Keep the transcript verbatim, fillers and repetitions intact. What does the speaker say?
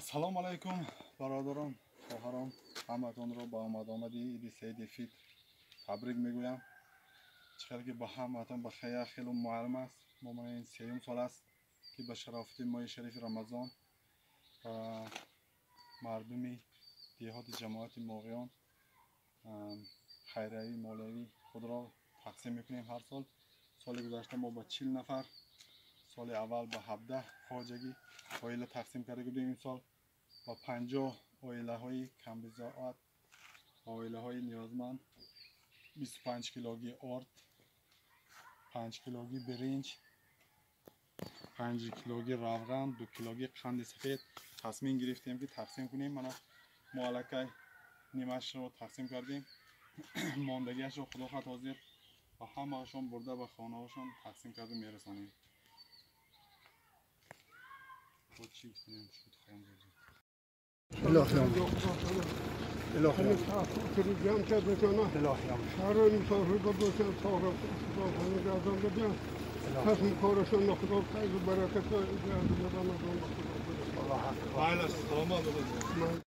Ассалому алайкум, бародарон, хоҳарон, ҳаматонро ба омадомади Иди Саиди Фитр табрик мегӯям. Чихеле ки ба ҳаматон ба хайр хеле муаллим аст. Мо мана ин сеюм сол аст ки ба шарофати моҳи шарифи Рамазон ба мардуми деҳоти ҷамоати Моғиён хайриявӣ молиявӣ худро тақсим мекунем ҳар сол. Соли гузашта мо ба чил нафар, соли аввал ба ҳабдаҳ хоҷагӣ оила тақсим карда будем. Имсол با پنجاه اویله های کمبزاعت اویله های نیازمند بیست و پنج کیلوگی ارد، پنج کیلوگی برنج، پنج کیلوگی روغن، دو کیلوگی قند سفید تصمیم گرفتیم که تقسیم کنیم. من معلقه نیمش رو تقسیم کردیم، ماندگیش رو خدا خواهد حاضر و همه هاشون برده به خانه هاشون تقسیم کرده میرسانیم. خود چی کنیم شد خیلی زود الهیام الهیام تریجان که بکنه شهر مسافر بودن سوار سوار جادم بدن خشم کارشون نخود خیلی برکت اجازه بدن الله.